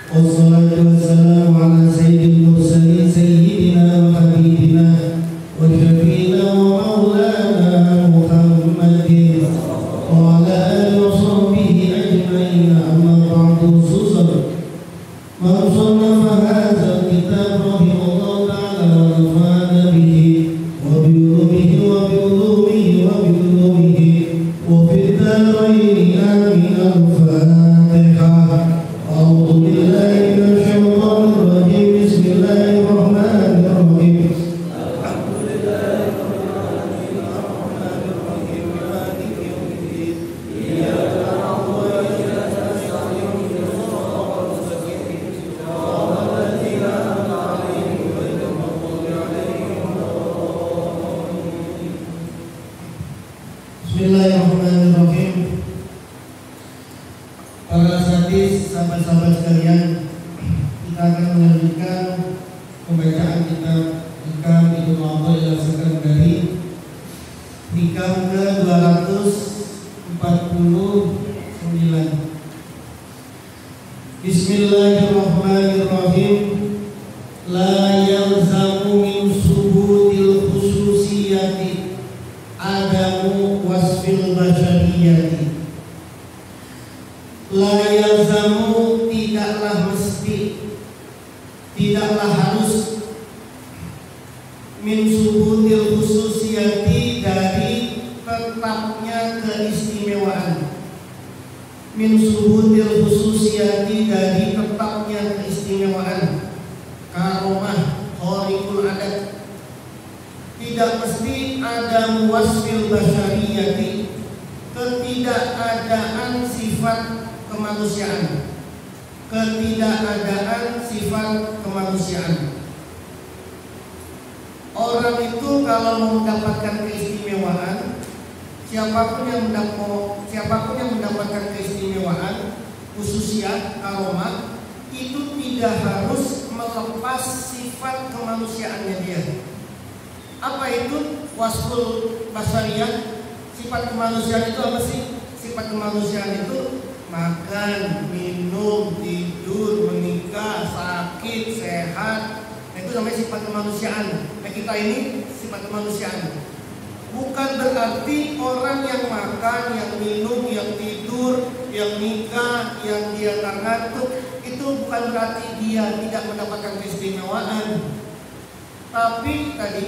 والصلاة والسلام على سيد المرسلين سيدنا وحبيبنا وشفينا ومولانا محمد وعلى آله وصحبه أجمعين. أما بعد، خصوصا من صنف هذا الكتاب رحمه الله تعالى ونفعنا به وبعلومه وفي الدارين آمين. الفاتحة. أعوذ بالله من الشيطان الرجيم. بسم الله الرحمن الرحيم. الحمد لله رب العالمين الرحمن الرحيم مالك يوم الدين. إياك نعبد وإياك نستعين اهدنا الصراط المستقيم صراط الذين أنعمت عليهم غير المغضوب عليهم ولا الضالين. Bismillahirrahmanirrahim. Para asatidz, sahabat-sahabat sekalian, kita akan melanjutkan pembacaan kitab Hikam Ibnu Athaillah As-Sakandari, Hikam ke-249. Bismillahirrahmanirrahim. La yalzamu min subutil khususiyati adamu wasfil bashariyati. La yalzamu, tidaklah mesti, tidaklah harus, min subutil khususiyati, dari tetapnya keistimewaan. Min subutil khususiyati, dari tetapnya keistimewaan. Karomah, khariqul adat. Tidak mesti ada wasfil basyariyati, ketidakadaan sifat kemanusiaan. Ketidakadaan sifat kemanusiaan. Orang itu kalau mendapatkan keistimewaan, siapapun yang mendapatkan keistimewaan, khususiyat, karomah, itu tidak harus melepas sifat kemanusiaannya dia. Apa itu wasful basariyah? Sifat kemanusiaan itu apa sih? Sifat kemanusiaan itu makan, minum, tidur, menikah, sakit, sehat. Itu namanya sifat kemanusiaan. Nah, kita ini sifat kemanusiaan. Bukan berarti orang yang makan, yang minum, yang tidur, yang nikah, yang dia ngantuk, itu bukan berarti dia tidak mendapatkan keistimewaan. Tapi tadi,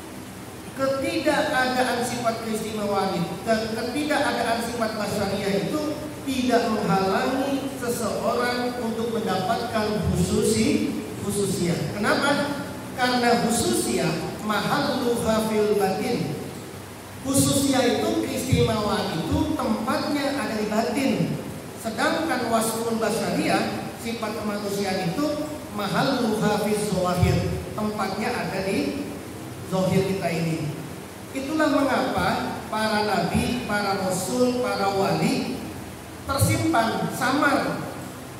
ketidakadaan sifat keistimewaan itu, ketidakadaan sifat basyariyah itu tidak menghalangi seseorang untuk mendapatkan khususiyah. Kenapa? Karena khususiyah mahalluha fil batin. Khususiyah itu, keistimewaan itu tempatnya ada di batin. Sedangkan wasful basyariyah, sifat kemanusiaan itu mahalluha fil zahir. Tempatnya ada di zahir kita ini. Itulah mengapa para nabi, para rasul, para wali tersimpan samar.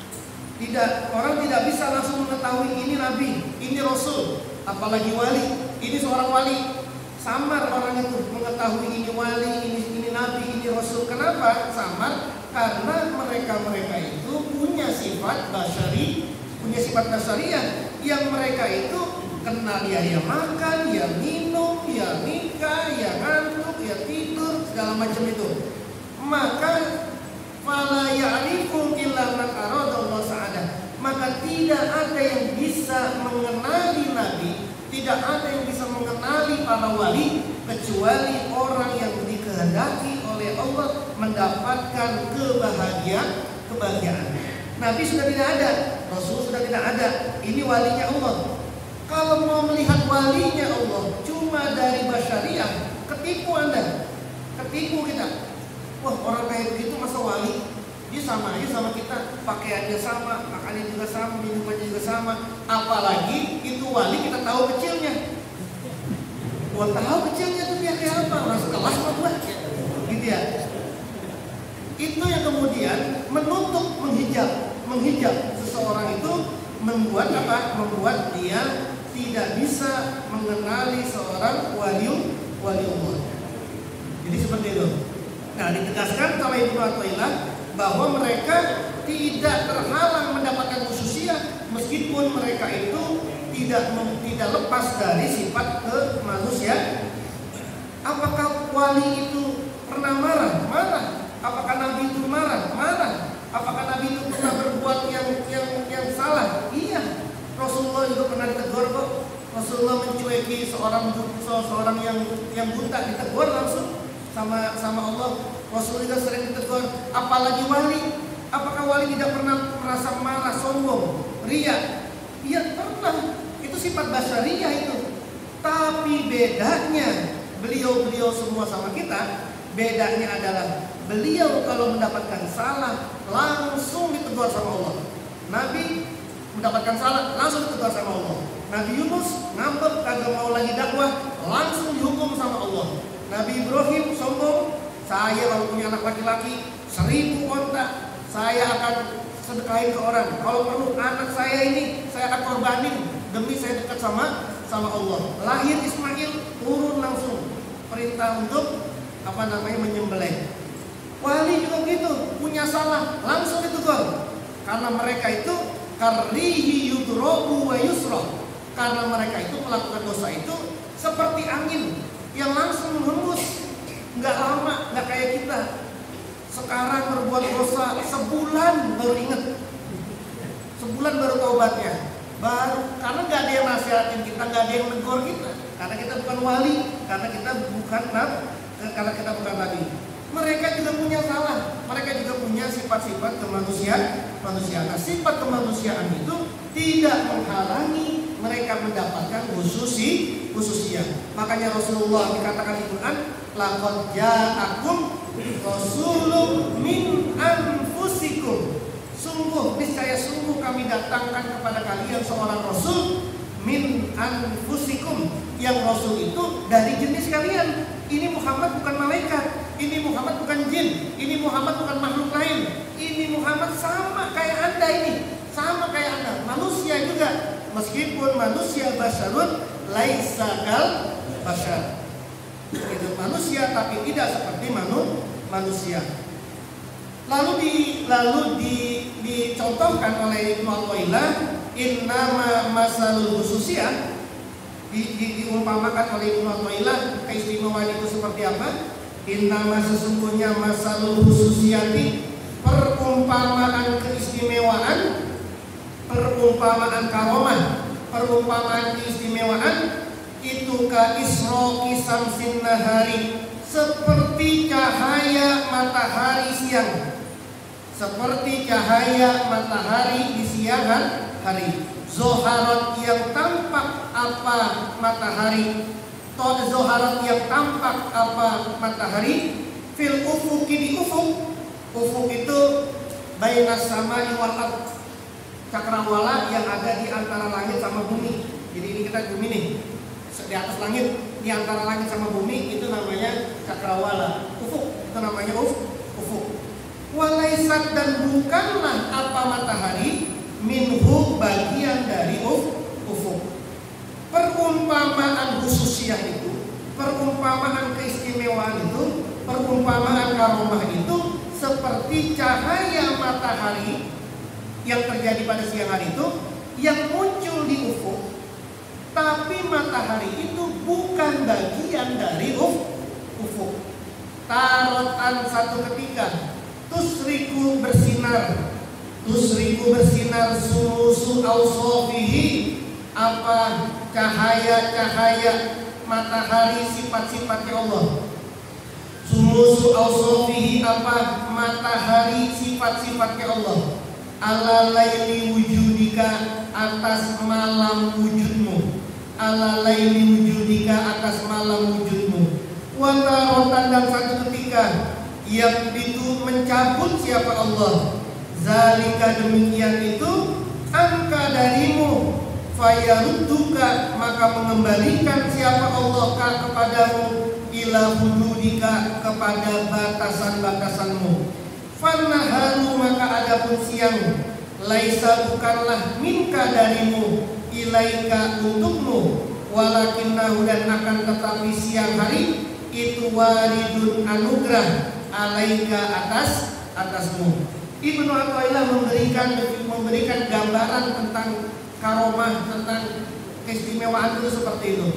Orang tidak bisa langsung mengetahui ini nabi, ini rasul, apalagi wali. Ini seorang wali. Samar orang itu mengetahui ini wali, ini nabi, ini rasul. Kenapa samar? Karena mereka itu punya sifat basyari, punya sifat basyariyah yang mereka itu kenal ya makan, ya minum, ya nikah, ya ngantuk, ya tidur, segala macam itu. Maka fala ya'rifu illa man aradallahu sa'adah. Maka tidak ada yang bisa mengenali nabi, tidak ada yang bisa mengenali para wali kecuali orang yang dikehendaki oleh Allah mendapatkan kebahagiaan. Nabi sudah tidak ada, rasul sudah tidak ada. Ini walinya Allah. Kalau mau melihat walinya Allah cuma dari basyariyah, ketipu Anda, ketipu kita. Wah, orang kayak begitu masa wali? Dia sama aja sama kita, pakaiannya sama, makannya juga sama, minumannya juga sama. Apalagi itu wali kita tahu kecilnya. Gua tahu kecilnya tuh dia kayak apa, orang sekelas sama gua, gitu ya. Itu yang kemudian menutup, menghijab seseorang itu, membuat apa? Membuat dia tidak bisa mengenali seorang wali Allah. Jadi seperti itu. Nah, ditegaskan oleh Ibnu Athaillah bahwa mereka tidak terhalang mendapatkan khususiyah tidak lepas dari sifat kemanusiaan. Apakah wali itu pernah marah? Marah. Apakah Nabi itu marah? Marah. Apakah Nabi itu pernah berbuat yang salah? Iya. Rasulullah juga pernah ditegur kok. Rasulullah mencueki seorang yang buta, ditegur langsung sama Allah. Rasul juga sering ditegur. Apalagi wali. Apakah wali tidak pernah merasa marah, sombong, riya? Iya pernah. Itu sifat basyariyah itu. Tapi bedanya beliau semua sama kita, bedanya adalah beliau kalau mendapatkan salah langsung ditegur sama Allah. Nabi mendapatkan salah langsung ditegur sama Allah. Nabi Yunus ngambek kagak mau lagi dakwah langsung dihukum sama Allah. Nabi Ibrahim sombong, saya kalau punya anak laki-laki 1000 onta saya akan sedekahin ke orang. Kalau perlu anak saya ini saya akan korbanin demi saya dekat sama Allah. Lahir Ismail turun langsung perintah untuk menyembelih. Wali juga gitu, punya salah langsung ditegur. Karena mereka itu karrihi yudrobu wa yusra. Karena mereka itu melakukan dosa itu seperti angin yang langsung menghembus, nggak lama, nggak kayak kita. Sekarang berbuat dosa sebulan baru inget, sebulan baru taubatnya, baru karena nggak ada yang nasihatin kita, nggak ada yang menegur kita, karena kita bukan wali, karena kita bukan nabi. Mereka juga punya salah, mereka juga punya sifat-sifat kemanusiaan. Nah, sifat kemanusiaan itu tidak menghalangi mereka mendapatkan khususiyah. Makanya Rasulullah dikatakan di Quran, laqad ja'akum rasulun min anfusikum. Niscaya sungguh kami datangkan kepada kalian seorang rasul min anfusikum, yang rasul itu dari jenis kalian. Ini Muhammad bukan malaikat, ini Muhammad bukan jin, ini Muhammad bukan makhluk lain. Ini Muhammad sama kayak Anda, ini sama kayak Anda, manusia juga. Meskipun manusia basyarun laisa kal basyar. Itu manusia tapi tidak seperti manusia. Lalu dicontohkan oleh Ibnu Athaillah, innama masalul khususiyah, diumpamakan oleh Ibnu Athaillah keistimewaan itu seperti apa? Innama sesungguhnya masalul khususiyati, perumpamaan keistimewaan, perumpamaan karomah, perumpamaan keistimewaan itu ka isroqi samsin nahari, seperti cahaya matahari siang, seperti cahaya matahari di siang hari. Zoharat yang tampak apa matahari, zoharat yang tampak apa matahari, fil ufuki di ufuk. Ufuk itu bainas samai wal ardh, cakrawala yang ada di antara langit sama bumi. Jadi ini kita bumi nih, di atas langit, di antara langit sama bumi, itu namanya cakrawala. Ufuk itu namanya ufuk. Walaisat, dan bukanlah apa matahari, minhu bagian dari ufuk. Perumpamaan khususiyah itu, perumpamaan keistimewaan itu, perumpamaan karomah itu seperti cahaya matahari yang terjadi pada siang hari itu, yang muncul di ufuk. Tapi matahari itu bukan bagian dari ufuk. Tarotan satu ketika, tusriku bersinar sumusu awsofihi, apa cahaya-cahaya matahari sifat-sifatnya Allah. Sumusu awsofihi, apa matahari sifat-sifatnya Allah. Ala laili wujudika, atas malam wujudmu. Ala laili wujudika, atas malam wujudmu. Watarotan, dan satu ketika, yang itu mencabut siapa Allah. Zalika, demikian itu, angka darimu. Fayarudduka, maka mengembalikan siapa Allah kepadamu. Ila hududika, kepada batasan-batasanmu. Fannaharu, maka adapun siang, laisa, bukanlah, minka darimu, ilaika, untukmu, walakinnahu, dan akan tetapi siang hari itu waridun, anugerah, alaika, atasmu. Ibnu Athaillah memberikan gambaran tentang karomah, tentang keistimewaan itu seperti itu.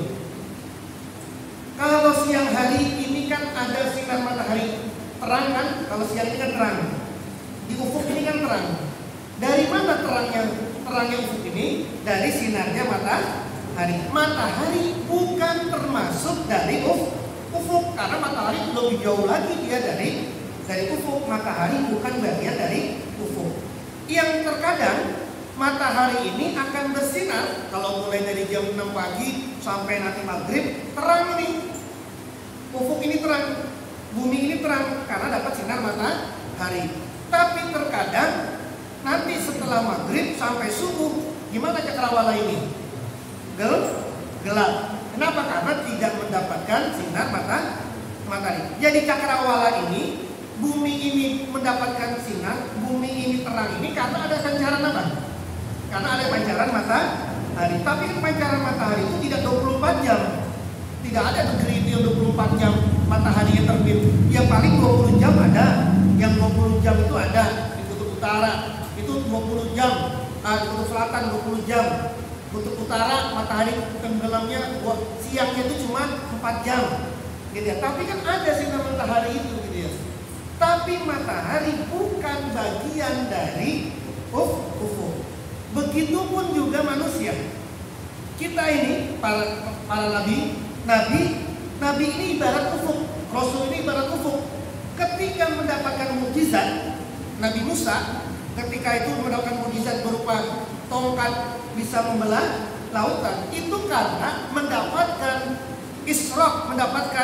Kalau siang hari ini kan ada sinar matahari terang kan, kalau siang ini kan terang. Di ufuk ini kan terang. Dari mana terangnya ufuk ini? Dari sinarnya matahari. Matahari bukan termasuk dari ufuk karena matahari lebih jauh lagi dia dari ufuk. Matahari bukan bagian dari ufuk. Yang terkadang matahari ini akan bersinar kalau mulai dari jam 6 pagi sampai nanti maghrib terang ini. Ufuk ini terang, bumi ini terang karena dapat sinar matahari. Tapi terkadang nanti setelah maghrib sampai subuh, gimana cakrawala ini? Gelap. Kenapa? Karena tidak mendapatkan sinar matahari. Jadi cakrawala ini, bumi ini mendapatkan sinar, bumi ini terang ini karena ada pancaran apa? Karena ada pancaran matahari. Tapi pancaran matahari itu tidak 24 jam. Tidak ada negeri itu yang 24 jam matahari yang terbit. Yang paling 20 jam ada. Yang 20 jam itu ada di kutub utara. Itu 20 jam. Di kutub selatan 20 jam. Kutub utara matahari tenggelamnya siangnya itu cuma 4 jam. Gitu ya. Tapi kan ada sinar matahari itu gitu ya. Tapi matahari bukan bagian dari ufuk. Begitupun juga manusia. Kita ini para nabi ini ibarat ufuk, rasul ini ibarat ufuk. Ketika mendapatkan mukjizat, Nabi Musa ketika itu mendapatkan mukjizat berupa tongkat bisa membelah lautan, itu karena mendapatkan isyraq, mendapatkan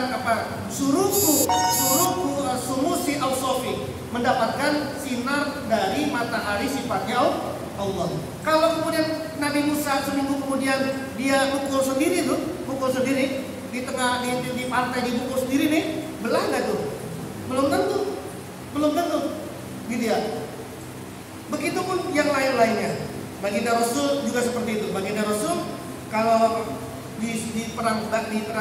sumusi al-sofi, mendapatkan sinar dari matahari sifatnya Allah. Kalau kemudian Nabi Musa seminggu kemudian dia pukul sendiri di tengah di pantai dipukul sendiri nih, belah nggak tuh? Belum tentu, gitu ya. Begitupun yang lain-lainnya. Baginda Rasul juga seperti itu. Baginda Rasul kalau di perang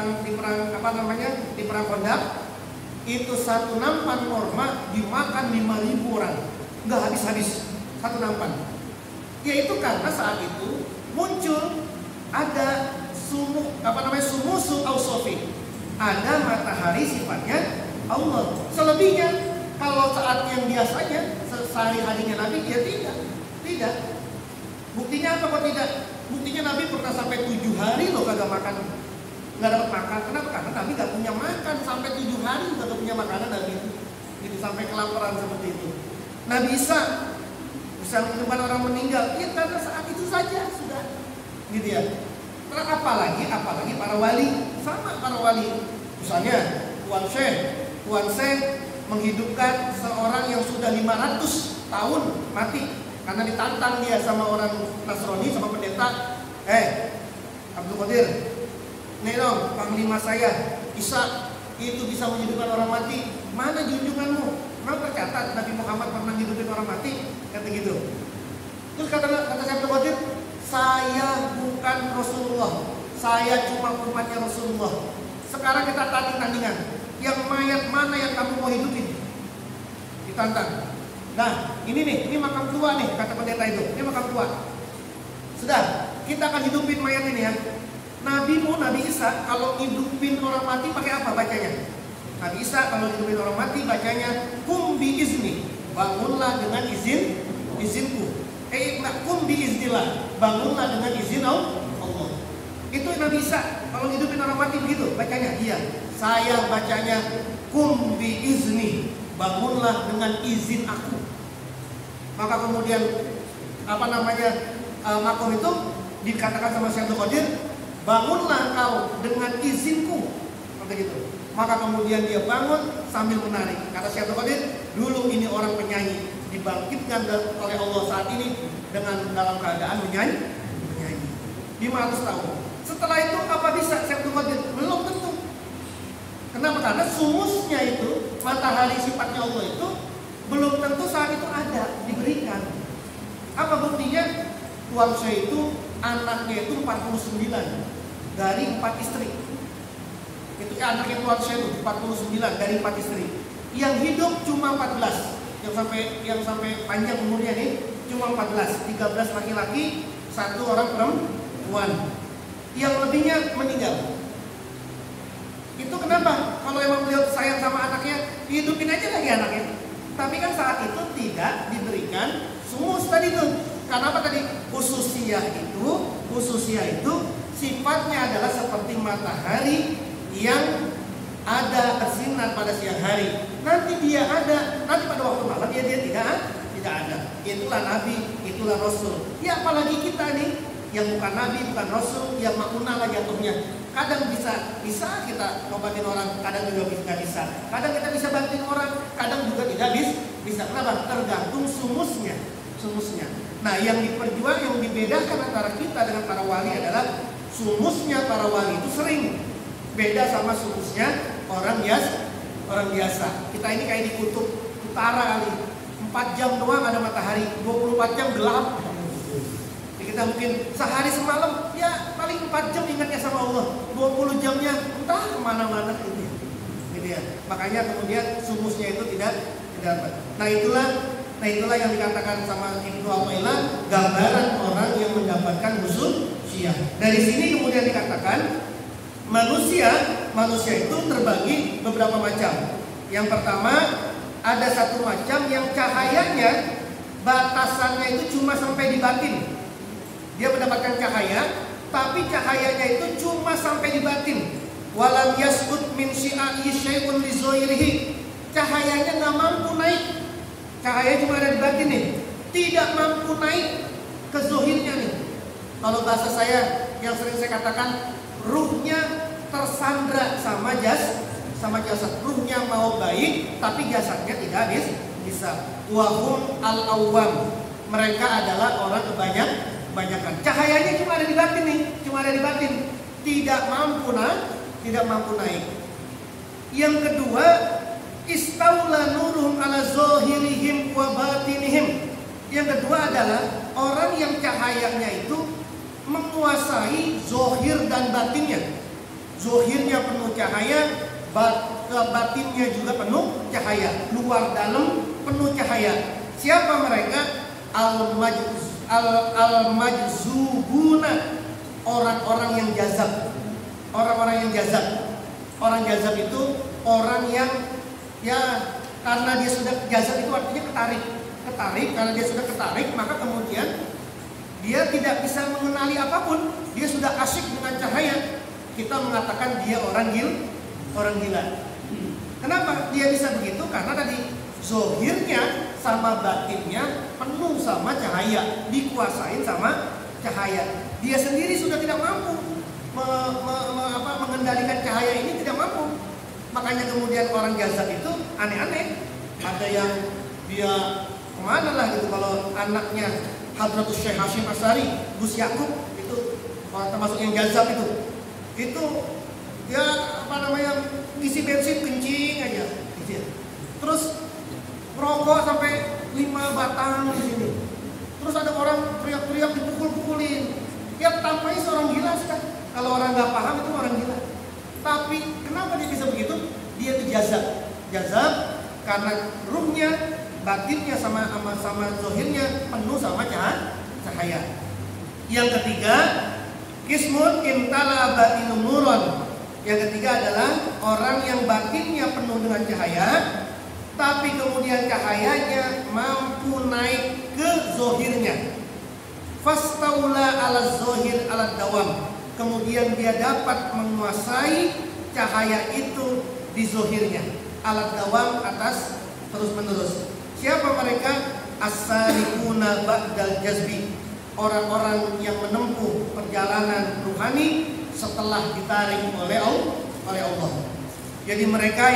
Khandaq itu satu nampan korma dimakan 5.000 orang, nggak habis-habis satu nampan. Yaitu karena saat itu muncul ada sumusul al-sofi, ada matahari sifatnya Allah. Selebihnya kalau saat yang biasanya sehari-harinya Nabi dia tidak. Buktinya apa kok tidak? Buktinya Nabi pernah sampai 7 hari loh kagak makan, nggak dapat makan. Kenapa? Karena Nabi nggak punya makan sampai 7 hari nggak punya makanan Nabi itu sampai kelaparan seperti itu. Nabi Isa bisa menyembuhkan orang meninggal, ya karena saat itu saja sudah, gitu ya. Terus apalagi para wali, sama para wali. Misalnya Tuan Syekh menghidupkan seorang yang sudah 500 tahun mati karena ditantang dia sama orang Nasrani, sama pendeta. Abdul Qadir, nih dong panglima saya Isa itu bisa menghidupkan orang mati. Mana junjunganmu? Memang tercatat Nabi Muhammad pernah hidupin orang mati, kata gitu. Terus kata Syekh Abdul Qadir, saya bukan Rasulullah, saya cuma umatnya Rasulullah. Sekarang kita tandingan, yang mayat mana yang kamu mau hidupin? Ditantang. Nah, ini makam tua nih, kata pendeta itu. Ini makam tua. Sudah, kita akan hidupin mayat ini ya. Nabi Isa kalau hidupin orang mati pakai apa bacanya? Nabi Isa kalau hidupin orang mati bacanya kum bi izni, bangunlah dengan izinku. Kum bi iznillah, bangunlah dengan izin Allah. Itu Nabi Isa kalau hidupin orang mati begitu bacanya. Iya, saya bacanya kum bi izni, bangunlah dengan izin aku. Maka kemudian makom itu dikatakan sama Syekh Abdul Qadir, bangunlah kau dengan izinku, kata gitu. Maka kemudian dia bangun sambil menari. Kata Syekh Abdul Qadir, dulu ini orang penyanyi, dibangkitkan oleh Allah saat ini dengan dalam keadaan menyanyi 500 tahun. Setelah itu apa bisa Syekh Abdul Qadir? Belum tentu. Kenapa? Karena sumusnya itu, matahari sifatnya Allah itu belum tentu saat itu ada, diberikan. Apa buktinya? Tuan Syekh itu anaknya itu 49 dari 4 istri. Itu anaknya Tuan Syekh itu 49 dari 4 istri. Yang hidup cuma 14. Yang sampai panjang umurnya nih cuma 14, 13 laki-laki, 1 orang perempuan. yang lebihnya meninggal. Itu kenapa? Kalau emang beliau sayang sama anaknya, hidupin aja lagi anaknya. Tapi kan saat itu tidak diberikan sumus tadi tuh. Karena apa tadi? Khususiyah itu sifatnya adalah seperti matahari yang ada bersinar pada siang hari. Nanti dia ada, nanti pada waktu malam dia tidak ada. Itulah nabi, itulah rasul. Ya apalagi kita nih yang bukan nabi, bukan rasul, yang makuna lah jatuhnya. Kadang bisa kita ngobatin orang, kadang juga tidak bisa. Kadang kita bisa bantuin orang, kadang juga tidak bisa. Kenapa? Tergantung sumusnya. Nah, yang dibedakan antara kita dengan para wali adalah sumusnya para wali itu sering beda sama sumusnya orang biasa. Kita ini kayak di kutub utara kali. 4 jam doang ada matahari, 24 jam gelap. Kita mungkin sehari semalam ya paling 4 jam ingatnya sama Allah, 20 jamnya entah kemana-mana gitu ya. Makanya kemudian sumusnya itu tidak dapat. Nah itulah yang dikatakan sama Ibnu Athaillah, gambaran orang yang mendapatkan khususiyah. Dari sini kemudian dikatakan manusia itu terbagi beberapa macam. Yang pertama, ada satu macam yang cahayanya batasannya itu cuma sampai di batin. Dia mendapatkan cahaya, tapi cahayanya itu cuma sampai di batin. Walam yasqut min syi'a'i syai'un li zohirihi. Cahayanya nggak mampu naik. Cahaya cuma ada di batin nih. Tidak mampu naik ke zohirnya nih. Kalau bahasa saya yang sering saya katakan, ruhnya tersandra sama jasad. Ruhnya mau baik, tapi jasadnya tidak bisa. Wahum al-awwam. Mereka adalah orang kebanyakan. Cahayanya cuma ada di batin nih, tidak mampu naik. Yang kedua, istaula nuruhum ala zohirihim wa batinihim. Yang kedua adalah orang yang cahayanya itu menguasai zohir dan batinnya. Zohirnya penuh cahaya, batinnya juga penuh cahaya, luar dalam penuh cahaya. Siapa mereka? Al-majzubuna, orang-orang yang jazab. Orang jazab itu orang yang ya karena dia sudah jazab itu artinya ketarik. Karena dia sudah ketarik, maka kemudian dia tidak bisa mengenali apapun. Dia sudah asyik dengan cahaya. Kita mengatakan dia orang gila. Kenapa dia bisa begitu? Karena tadi zohirnya sama batinnya penuh sama cahaya, dikuasain sama cahaya. Dia sendiri sudah tidak mampu mengendalikan cahaya ini, tidak mampu. Makanya kemudian orang jazab itu aneh-aneh. Ada yang dia kemana lah gitu. Kalau anaknya Hadratus Syekh Hashim Asy'ari, Gus Yakub itu termasuk yang jazab itu ya isi bensin kencing aja gitu. Terus rokok sampai 5 batang di sini. Terus ada orang teriak-teriak dipukul-pukulin. Ya tampaknya seorang gila sih kan. Kalau orang nggak paham itu orang gila. Tapi kenapa dia bisa begitu? Dia itu jazab karena ruhnya, batinnya sama zohirnya penuh sama cahaya. Yang ketiga, kismun imtala batinun nuron. Yang ketiga adalah orang yang batinnya penuh dengan cahaya, tapi kemudian cahayanya mampu naik ke zohirnya. Fastaula ala zohir ala dawam. Kemudian dia dapat menguasai cahaya itu di zohirnya. Ala dawam, atas terus menerus. Siapa mereka? As-salikuna ba'dal jazbi. Orang-orang yang menempuh perjalanan ruhani setelah ditarik oleh Allah. Jadi mereka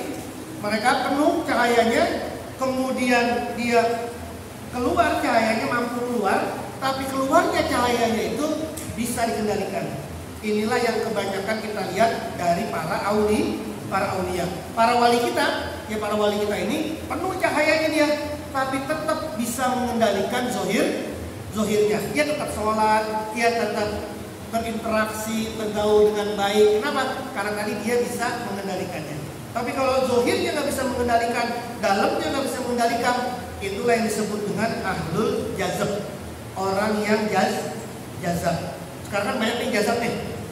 penuh cahayanya, kemudian dia keluar cahayanya, mampu keluar, tapi keluarnya cahayanya itu bisa dikendalikan. Inilah yang kebanyakan kita lihat dari para aulia. Para wali kita ini penuh cahayanya dia, tapi tetap bisa mengendalikan zohirnya. Dia tetap sholat, dia tetap berinteraksi, bergaul dengan baik. Kenapa? Karena tadi dia bisa mengendalikannya. Tapi kalau zohirnya nggak bisa mengendalikan, dalamnya nggak bisa mengendalikan, itulah yang disebut dengan ahlul jazab. Orang yang jazab. Sekarang kan banyak yang jazab nih.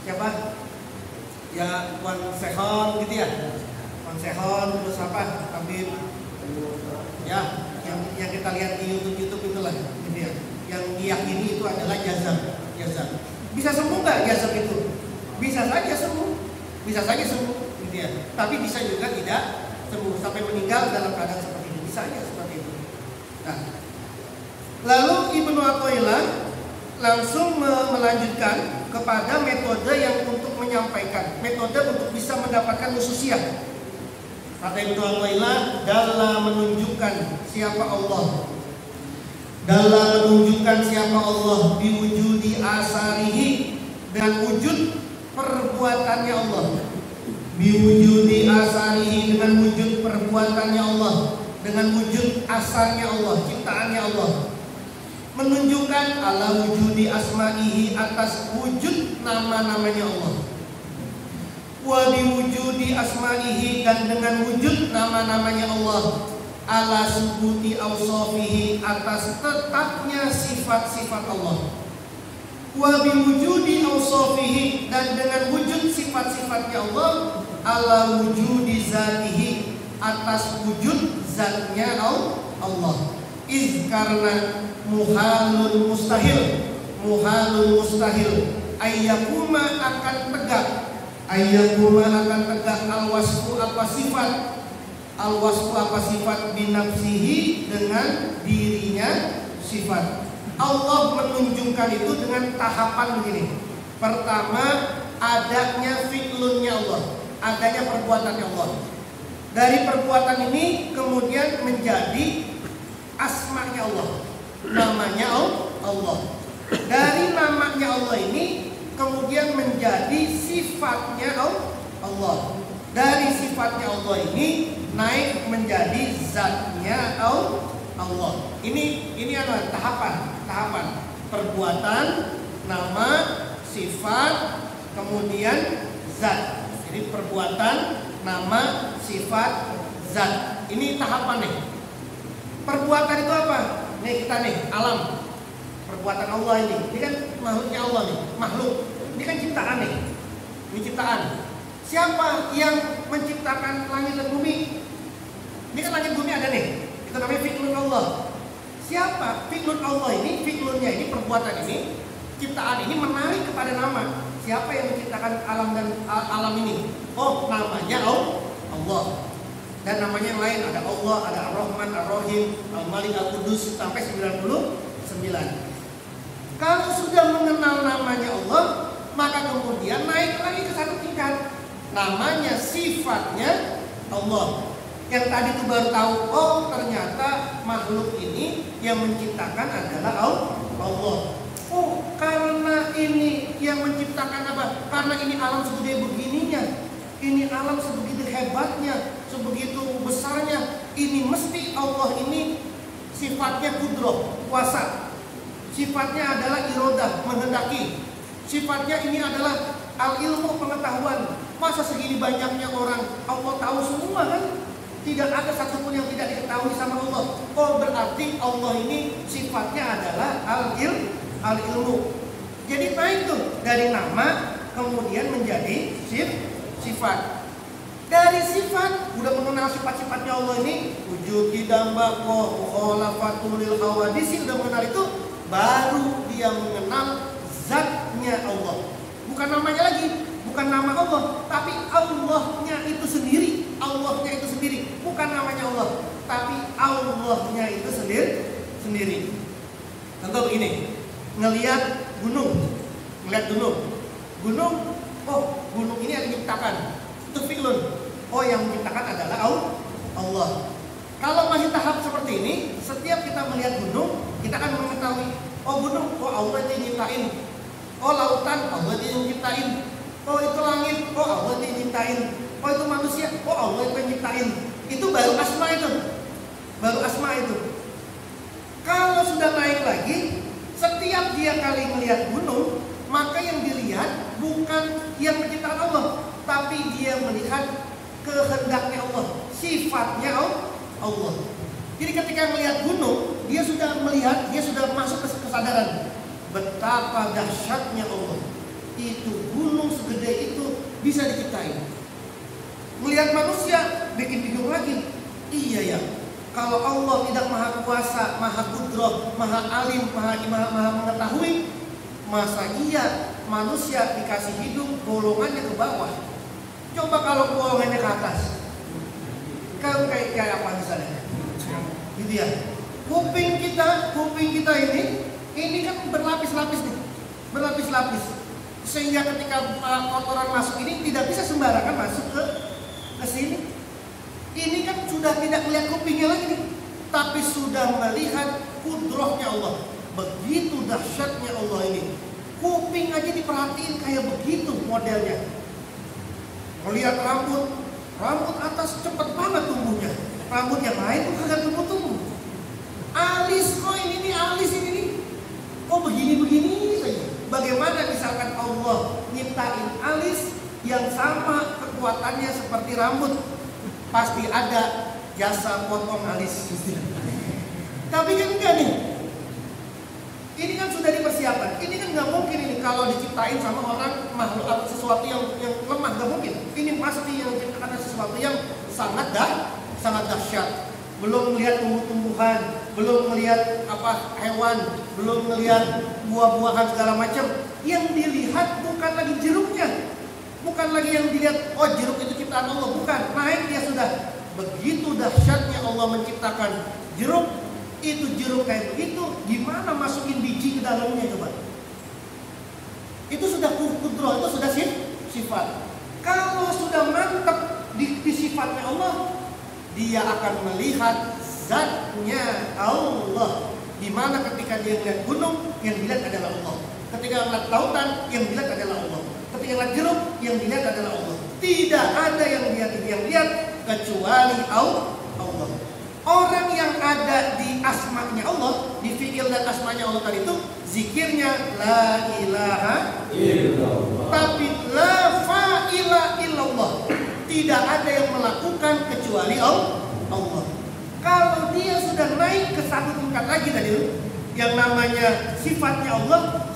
siapa? Ya Wan Sehon gitu ya. Wan Sehon terus apa? Habib ya yang kita lihat di YouTube itulah gitu ya. Yang diyakini itu adalah jazab. Bisa sembuh nggak jazab itu? Bisa saja sembuh gitu ya. Tapi bisa juga tidak sembuh sampai meninggal dalam keadaan seperti ini. Bisa aja seperti itu. Nah, lalu Ibnu Athaillah langsung melanjutkan kepada metode yang untuk menyampaikan, metode untuk bisa mendapatkan khususiyah. Kata Ibnu Athaillah, dalam menunjukkan siapa Allah, biwujudi asarihi, dengan wujud perbuatannya Allah, biwujudi asarihi, dengan wujud perbuatannya Allah, dengan wujud asarnya Allah, ciptaannya Allah, menunjukkan ala wujudi asma'ihi, atas wujud nama-namanya Allah, wa biwujudi asma'ihi, dan dengan wujud nama-namanya Allah, ala subuti awsafihi, atas tetapnya sifat-sifat Allah, wa biwujudi awsafihi, dan dengan wujud sifat-sifatnya Allah, ala wujudi zatihi, atas wujud zatnya Allah. Iz karena muhalun mustahil ayyakuma akan tegak al-wasfu apa sifat binafsihi, dengan dirinya sifat. Allah menunjukkan itu dengan tahapan begini. Pertama, adanya fi'lunnya Allah, adanya perbuatannya Allah. Dari perbuatan ini kemudian menjadi asma'nya Allah, namanya Allah. Dari namanya Allah ini kemudian menjadi sifatnya Allah. Dari sifatnya Allah ini naik menjadi zatnya Allah. Ini adalah tahapan perbuatan, nama, sifat, kemudian zat. Jadi perbuatan, nama, sifat, zat. Ini tahapan nih. Perbuatan itu apa? Nih kita nih, alam. Perbuatan Allah ini kan makhluknya Allah nih, makhluk. Ini kan ciptaan nih. Ini ciptaan. Siapa yang menciptakan langit dan bumi? Ini kan langit bumi ada nih. Itu namanya fi'lun Allah. Siapa? Fi'lun Allah ini, fi'lunnya ini, perbuatan ini, ciptaan ini menarik kepada nama. Siapa yang menciptakan alam dan alam ini? Oh, namanya Allah. Dan namanya yang lain, ada Allah, ada Ar-Rahman, Ar-Rahim, Al-Malik, Al-Qudus, sampai 99. Kalau sudah mengenal namanya Allah, maka kemudian naik lagi ke satu tingkat. Namanya, sifatnya Allah. Yang tadi itu baru tahu, oh ternyata makhluk ini yang menciptakan adalah Allah. Oh, karena ini yang menciptakan apa? Karena ini alam segede begininya, ini alam sebegitu hebatnya, sebegitu besarnya. Ini mesti Allah ini sifatnya kudroh, kuasa. Sifatnya adalah irodah, menghendaki. Sifatnya ini adalah al-ilmu, pengetahuan. Masa segini banyaknya orang Allah tahu semua kan? Tidak ada satupun yang tidak diketahui sama Allah. Oh, berarti Allah ini sifatnya adalah al-ilmu. Jadi naik tuh dari nama kemudian menjadi sifat. Dari sifat udah mengenal sifat-sifatnya Allah ini, wujud tidak baqo khalafatul hawadisi, udah mengenal itu, baru dia mengenal zatnya Allah. Bukan namanya lagi, bukan nama Allah, tapi Allahnya itu sendiri. Allahnya itu sendiri, bukan namanya Allah, tapi Allahnya itu sendiri. Contoh begini, ngelihat gunung, oh gunung ini yang diciptakan, itu fi'lun. Oh, yang menciptakan adalah Allah. Kalau masih tahap seperti ini, setiap kita melihat gunung, kita akan mengetahui, oh gunung, oh Allah yang nyiptain. Oh lautan, Allah yang nyiptain. Oh itu langit, oh Allah yang nyiptain. Oh itu manusia, oh Allah yang nyiptain. Itu baru asma itu. Kalau sudah naik lagi, setiap dia kali melihat gunung, maka yang dilihat bukan yang menciptakan Allah, tapi dia melihat kehendaknya Allah, sifatnya Allah. Jadi ketika melihat gunung, dia sudah melihat, dia sudah masuk ke kesadaran betapa dahsyatnya Allah, itu gunung segede itu bisa diciptain. Melihat manusia bikin bingung lagi. Iya ya, kalau Allah tidak maha kuasa, maha kudroh, maha alim, maha mengetahui, masa iya manusia dikasih hidup golongannya ke bawah? Coba kalau golongannya ke atas, kalau kayak apa misalnya? Gitu ya. Kuping kita ini kan berlapis-lapis nih, berlapis-lapis. Sehingga ketika kotoran masuk ini tidak bisa sembarangan masuk ke sini. Ini kan sudah tidak melihat kupingnya lagi nih, tapi sudah melihat kudrohnya Allah. Begitu dahsyatnya Allah ini. Kuping aja diperhatiin kayak begitu modelnya. Melihat rambut atas cepat banget tumbuhnya. Rambut yang lain tuh kagak tumbuh. Alis kok ini alis ini nih. Kok begini saja. Bagaimana misalkan Allah nyiptain alis yang sama kekuatannya seperti rambut? Pasti ada jasa potong alis. Tapi kan enggak nih. Ini kan sudah dipersiapkan. Ini kan nggak mungkin ini kalau diciptain sama orang makhluk atau sesuatu yang lemah, nggak mungkin. Ini pasti yang diciptakan sesuatu yang sangat dahsyat. Belum melihat tumbuh-tumbuhan, belum melihat hewan, belum melihat buah-buahan segala macam. Yang dilihat bukan lagi jeruknya, bukan lagi yang dilihat jeruk itu ciptaan Allah, bukan. Naik dia sudah. Begitu dahsyatnya Allah menciptakan jeruk. Itu jeruk kayak begitu, gimana masukin biji ke dalamnya coba? Itu sudah kudroh, itu sudah sifat. Kalau sudah mantap di sifatnya Allah, dia akan melihat zatnya Allah. Dimana ketika dia melihat gunung, yang dilihat adalah Allah. Ketika melihat lautan, yang dilihat adalah Allah. Ketika melihat jeruk, yang dilihat adalah Allah. Tidak ada yang lihat kecuali Allah. Orang yang ada di asma'nya Allah, di fi'il dan asma'nya Allah tadi itu, zikirnya la ilaha illallah. Tapi la fa'ila illallah. Tidak ada yang melakukan kecuali Allah. Kalau dia sudah naik ke satu tingkat lagi tadi itu, yang namanya sifatnya Allah,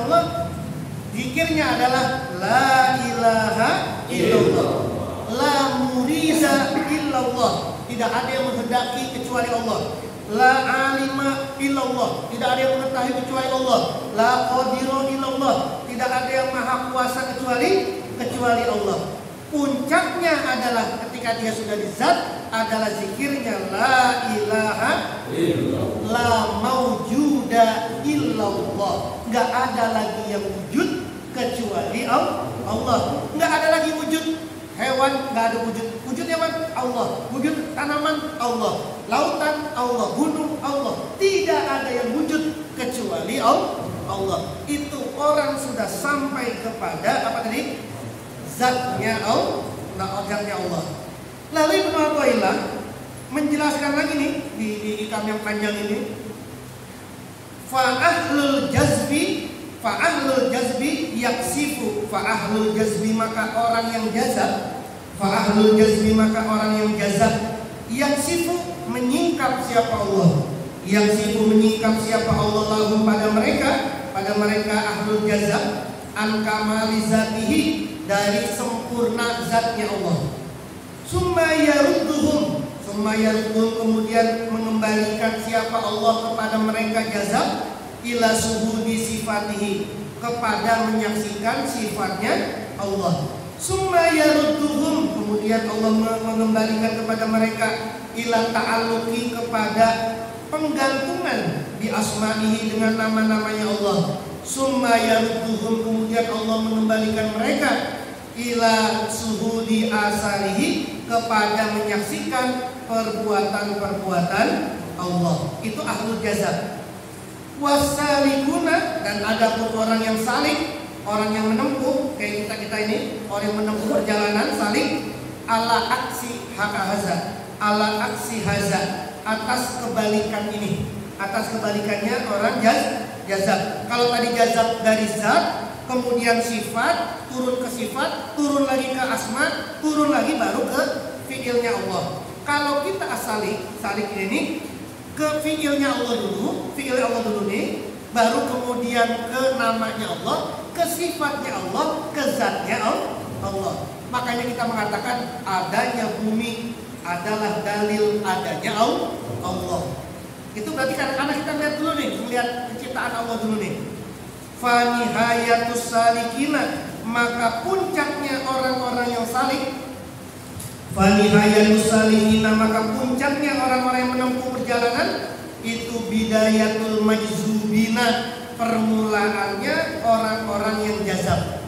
zikirnya adalah la ilaha illallah. La murida illallah. Tidak ada yang menghendaki kecuali Allah. La alima illallah. Tidak ada yang mengetahui kecuali Allah. La qadira illallah. Tidak ada yang maha kuasa kecuali Allah. Puncaknya adalah ketika dia sudah di zat, adalah zikirnya la ilaha illallah. La maujuda illallah. Enggak ada lagi yang wujud kecuali Allah. Enggak ada lagi wujud hewan, enggak ada wujud hewan Allah, wujud tanaman Allah, lautan Allah, gunung Allah. Tidak ada yang wujud kecuali Allah. Itu orang sudah sampai kepada apa tadi? Zatnya Allah, zatnya Allah. Lalu Ibnu Athaillah menjelaskan lagi nih di ikam yang panjang ini. Fa ahlul jazbi yaksifu. Fa ahlul jazbi maka orang yang jazab. Fa'ahlul jazmi maka orang yang jazab, yaksifu menyingkap siapa Allah, yaksifu menyingkap siapa Allah lahum pada mereka ahlul jazab, an kamali zatihi dari sempurna zatnya Allah. Summa yarudduhum kemudian mengembalikan siapa Allah kepada mereka jazab, ila suhudi sifatihi kepada menyaksikan sifatnya Allah. Summa yarudduhum kemudian Allah mengembalikan kepada mereka ila ta'alluqi kepada penggantungan di asma'ihi dengan nama-namanya Allah. Summa yarudduhum kemudian Allah mengembalikan mereka ila suhudi asarihi kepada menyaksikan perbuatan-perbuatan Allah. Itu ahlul jazab. Wasalikuna dan ada pun orang yang salik, orang yang menempuh kayak kita ini, orang yang menempuh perjalanan salik ala aksi hakahaza, ala aksi haza, atas kebalikan ini, atas kebalikannya orang jazab. Kalau tadi jazab dari zat, kemudian sifat, turun ke sifat, turun lagi ke asma, turun lagi baru ke fiilnya Allah. Kalau kita salik ini ke fiilnya Allah dulu, fiilnya Allah dulu nih. baru kemudian ke namanya Allah, ke sifatnya Allah, ke zatnya Allah. Makanya kita mengatakan adanya bumi adalah dalil adanya Allah. Itu berarti karena kita lihat dulu nih, melihat penciptaan Allah dulu nih. Fa nihayatus salikina, maka puncaknya orang-orang yang salik. Fa nihayatus salikina, maka puncaknya orang-orang yang menempuh perjalanan itu bidayatul majzubina, permulaannya orang-orang yang jazab.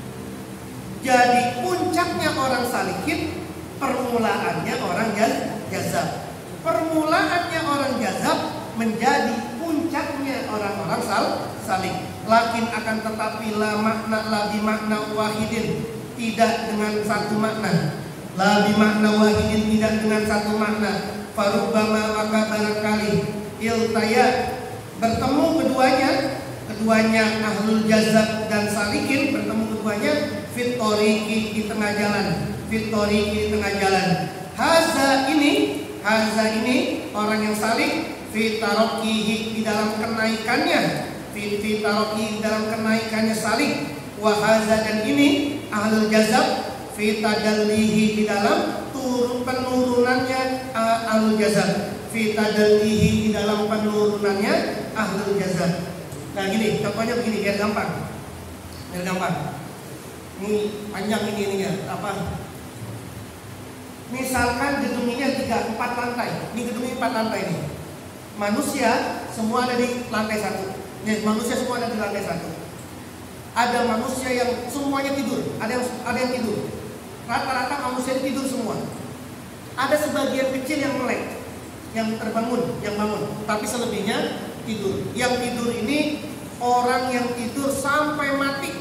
Jadi puncaknya orang salikin, permulaannya orang jazab. Permulaannya orang jazab menjadi puncaknya orang-orang salik. Lakin akan tetapi la bimakna wahidin, tidak dengan satu makna. La bimakna wahidin, tidak dengan satu makna. Farubbama, maka barangkali iltaya, bertemu keduanya ahlul jazab dan salikin, bertemu keduanya fit tariqi, di tengah jalan. Fit tariqi, di tengah jalan. Haza ini orang yang salik, fi tarokihi, di dalam kenaikannya, fi tarokihi, di dalam kenaikannya salik. Wa haza, dan ini ahlul jazab, fi tadallihi, di dalam penurunannya ahlul jazab, fi tadallihi, di dalam penurunannya ahlul jazab. Nah gini, contohnya begini, biar gampang. Ini panjang ini ya, apa? Misalkan gedung ini 4 lantai. Ini gedung ini 4 lantai nih. Manusia semua ada di lantai 1. Nih, manusia semua ada di lantai 1. Ada manusia yang semuanya tidur, ada yang tidur. Rata-rata manusia tidur semua. Ada sebagian kecil yang melek, yang terbangun, yang bangun. Tapi selebihnya tidur. Yang tidur ini orang yang tidur sampai mati.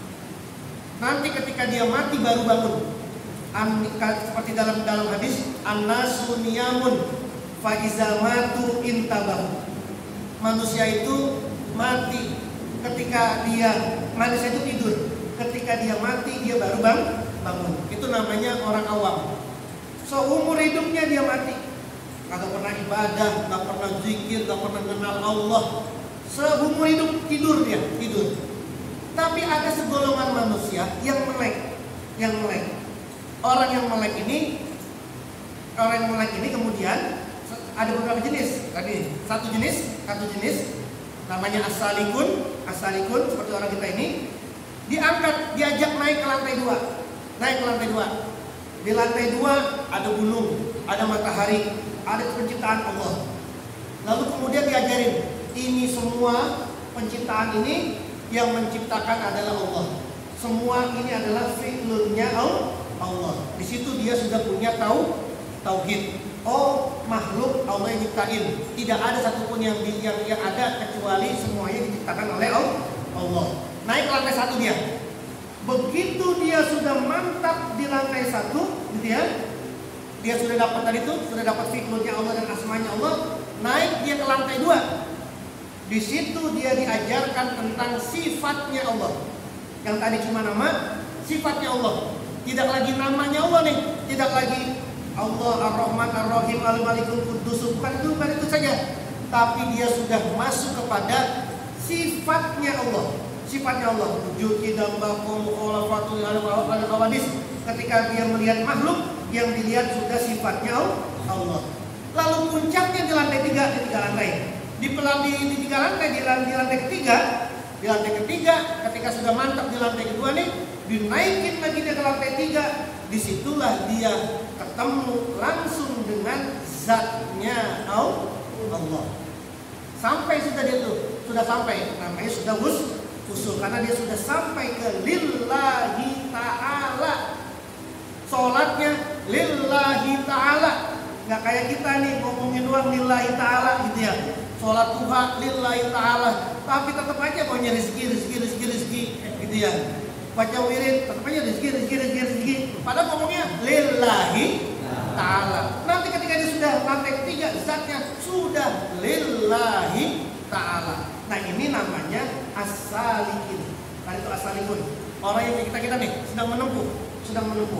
Nanti ketika dia mati baru bangun. Seperti dalam hadis, an-nasu niyamun fa iza matu intabahu. Manusia itu mati ketika manusia itu tidur. Ketika dia mati dia baru bangun. Itu namanya orang awam. Seumur hidupnya dia mati, kagak pernah ibadah, gak pernah zikir, gak pernah kenal Allah. Seumur hidup tidur. Tapi ada segolongan manusia yang melek. Orang yang melek ini kemudian ada beberapa jenis. Tadi satu jenis namanya as-salikun, seperti orang kita ini, diajak naik ke lantai 2. Di lantai 2 ada gunung, ada matahari, ada penciptaan Allah. Lalu kemudian diajarin, ini semua penciptaan ini yang menciptakan adalah Allah. Semua ini adalah fi'lunnya Allah. Di situ dia sudah punya tauhid. Oh, makhluk Allah yang ciptain. Tidak ada satupun yang ada kecuali semuanya diciptakan oleh Allah. Naik ke lantai 1 dia. Begitu dia sudah mantap di lantai 1, gitu ya. Dia sudah dapat tadi itu, sudah dapat fi'lunnya Allah dan asmanya Allah. Naik dia ke lantai 2. Di situ dia diajarkan tentang sifatnya Allah. Yang tadi cuma nama, sifatnya Allah. Tidak lagi namanya Allah nih, tidak lagi Allah Ar-Rahman Ar-Rahim Al-Malikul Quddus, bukan itu saja. Tapi dia sudah masuk kepada sifatnya Allah. Sifatnya Allah, wujud tidak bakum khalafatul al-hawadis. Ketika dia melihat makhluk, yang dilihat sudah sifatnya Allah. Lalu puncaknya di lantai 3, di 3 lantai. Di 3 lantai, di lantai ketiga, ketika sudah mantap di lantai kedua nih, dinaikin lagi dia ke lantai 3. Disitulah dia ketemu langsung dengan zatnya Allah. Sampai sudah dia tuh, sudah sampai, namanya sudah usul, karena dia sudah sampai ke lillahi ta'ala. Sholatnya lillahi ta'ala. Nggak kayak kita nih ngomongin doang lillahi ta'ala gitu ya. Sholat Tuhan lillahi ta'ala, tapi tetap aja maunya rezeki gitu ya. Baca wirid tetap aja rezeki. Padahal ngomongnya lillahi ta'ala. Nanti ketika dia sudah lantai 3, zatnya sudah lillahi ta'ala. Nah ini namanya as-salikin. Tadi itu as-salikun. Orang yang kita nih sedang menempuh.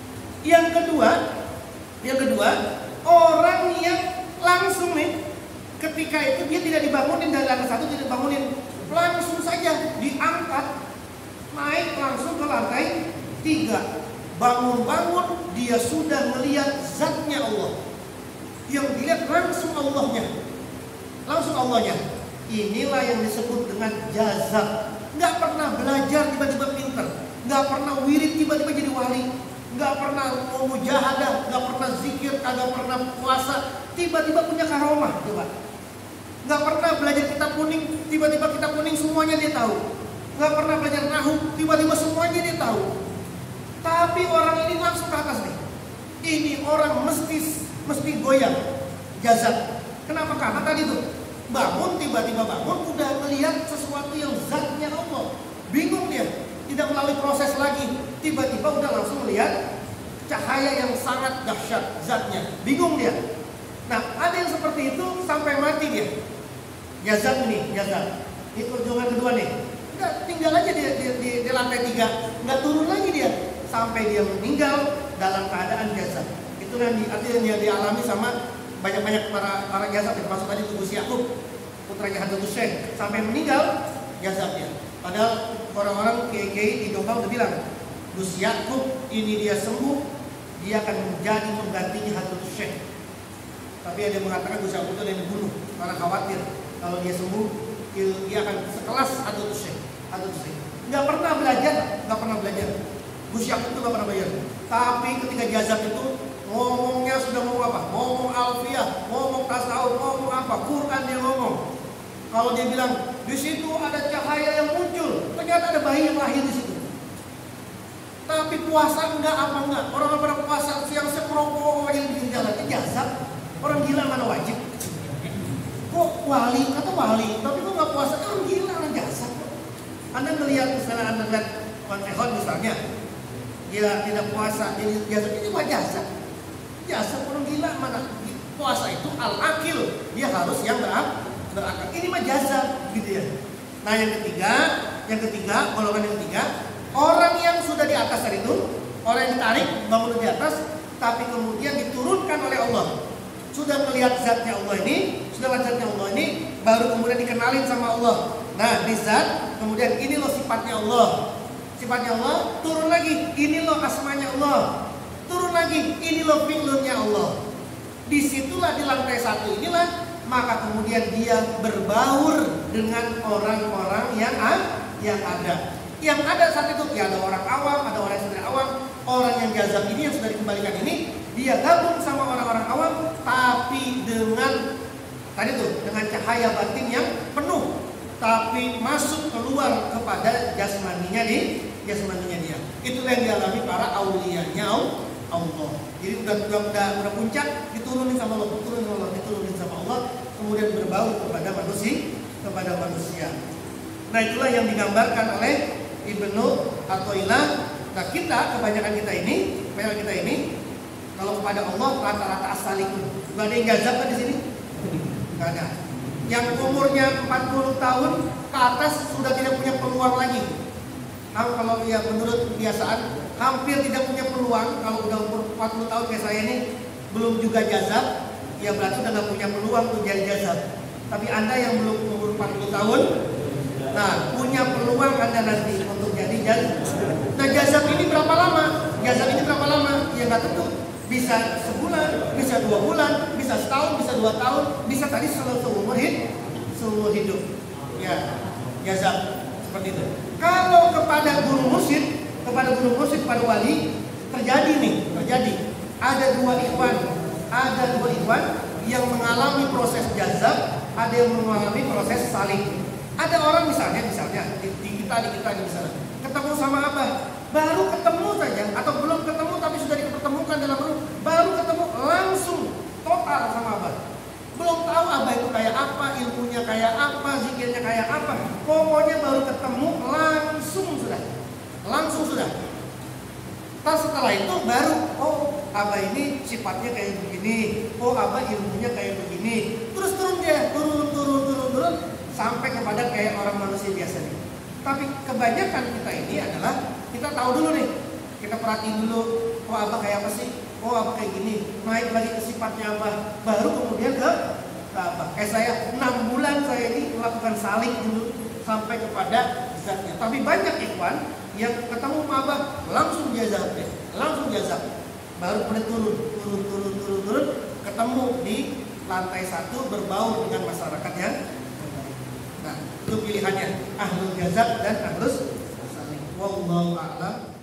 Yang kedua, orang yang langsung nih Ketika itu dia tidak dibangunin dari lantai 1, tidak dibangunin, langsung saja diangkat, naik langsung ke lantai 3. Bangun-bangun dia sudah melihat zatnya Allah. Yang dilihat langsung Allahnya. Langsung Allahnya. Inilah yang disebut dengan jazab. Nggak pernah belajar tiba-tiba pinter, nggak pernah wirid tiba-tiba jadi wali, nggak pernah mau mujahadah, nggak pernah zikir, nggak pernah puasa, tiba-tiba punya karomah. Coba, nggak pernah belajar kitab kuning, tiba-tiba kitab kuning semuanya dia tahu. Nggak pernah belajar nahu, tiba-tiba semuanya dia tahu. Tapi orang ini langsung ke atas nih. Ini orang mesti goyang, jazab. Kenapa? Karena tadi tuh bangun, tiba-tiba bangun udah melihat sesuatu yang zatnya Allah. Bingung dia, tidak melalui proses lagi, tiba-tiba udah langsung melihat cahaya yang sangat dahsyat zatnya. Bingung dia. Nah, ada yang seperti itu sampai mati dia. Jazab ini, jazab. Ini perjuangan kedua nih. Udah tinggal aja di lantai 3, nggak turun lagi dia sampai dia meninggal dalam keadaan jazab. Itu artinya yang dialami sama banyak para jazab, termasuk tadi Gus Yakub, putranya Hadratus Syekh, sampai meninggal jazabnya. Padahal orang-orang kiai di Jombang udah bilang, Gus Yakub ini dia sembuh, dia akan menjadi penggantinya Hadratus Syekh. Tapi ada yang mengatakan Gus Yakub itu ada yang dibunuh karena khawatir kalau dia sembuh dia akan sekelas Hadratus Syekh. Nggak pernah belajar. Gus Yakub itu nggak pernah belajar. Tapi ketika jazab itu ngomongnya sudah ngomong apa? Ngomong alfiyah, ngomong tasawuf, ngomong apa? Quran dia ngomong. Kalau dia bilang di situ ada cahaya yang muncul, ternyata ada bayi yang lahir di situ. Tapi puasa enggak apa enggak? Orang pada puasa siang merokok yang bikin jalan jazab. Orang gila mana wajib? Kok wali? Kata wali, tapi kok nggak puasa? Orang gila, orang jazab. Anda melihat misalnya Anda lihat Konfehon misalnya, dia tidak puasa, jadi jazab ini cuma jazab. Jazab orang gila mana? Puasa itu al-akil, dia harus yang berakal. Ini mah jazab gitu ya. Nah yang ketiga, golongan yang ketiga, orang yang sudah di atas tadi itu, orang yang ditarik bangun di atas, tapi kemudian diturunkan oleh Allah. Sudah melihat zatnya Allah ini, baru kemudian dikenalin sama Allah. Nah, di zat, kemudian ini loh sifatnya Allah. Sifatnya Allah, turun lagi, ini loh asmanya Allah. Turun lagi, ini loh fi'lunnya Allah. Disitulah di lantai 1 inilah, maka kemudian dia berbaur dengan orang-orang yang ada. Yang ada saat itu, ya ada orang awam, ada orang yang tidak awam. Orang yang jazab ini yang sudah dikembalikan ini, dia gabung sama orang-orang awam, tapi dengan tadi tuh dengan cahaya batin yang penuh, tapi masuk keluar kepada jasmaninya dia. Itulah yang dialami para auliyanya Allah. Jadi udah puncak, diturunin sama Allah, diturunin sama Allah, kemudian berbaur kepada manusia. Nah itulah yang digambarkan oleh Ibnu Athaillah. Nah kebanyakan kita ini kalau kepada Allah rata-rata as-salikun. Gak ada yang jazab kan di sini? Gak ada. Yang umurnya 40 tahun ke atas sudah tidak punya peluang lagi. Kalau ya menurut kebiasaan hampir tidak punya peluang. Kalau udah umur 40 tahun kayak saya ini belum juga jazab, ya berarti udah gak punya peluang untuk jadi jazab. Tapi Anda yang belum umur 40 tahun, nah punya peluang Anda nanti untuk jadi jazab. Nah jazab ini berapa lama? Ya nggak tentu. Bisa sebulan, bisa 2 bulan, bisa setahun, bisa 2 tahun, bisa tadi seumur hidup. Ya, jazab seperti itu. Kalau kepada guru mursyid, kepada wali, terjadi. Ada dua ikhwan yang mengalami proses jazab, ada yang mengalami proses saling. Ada orang misalnya di kita misalnya ketemu sama abah, baru ketemu saja atau belum ketemu tapi sudah dipertemukan dalam roh, baru ketemu langsung total sama abah. Belum tahu abah itu kayak apa, ilmunya kayak apa, zikirnya kayak apa. Pokoknya baru ketemu langsung sudah. Terus setelah itu baru abah ini sifatnya kayak begini, abah ilmunya kayak begini. Terus turun sampai kepada kayak orang manusia biasa nih. Tapi kebanyakan kita ini adalah kita tahu dulu nih, kita perhatiin dulu, abah kayak apa sih? Abah kayak gini, naik lagi ke sifatnya abah, baru kemudian ke Saya 6 bulan saya ini melakukan salik dulu sampai kepada zatnya. Tapi banyak ikhwan yang ketemu mabah langsung jazab, baru kemudian turun, ketemu di lantai 1 berbaur dengan masyarakat yang baik. Nah, itu pilihannya ahlul jazab dan ahlus salik. Wallahu a'lam.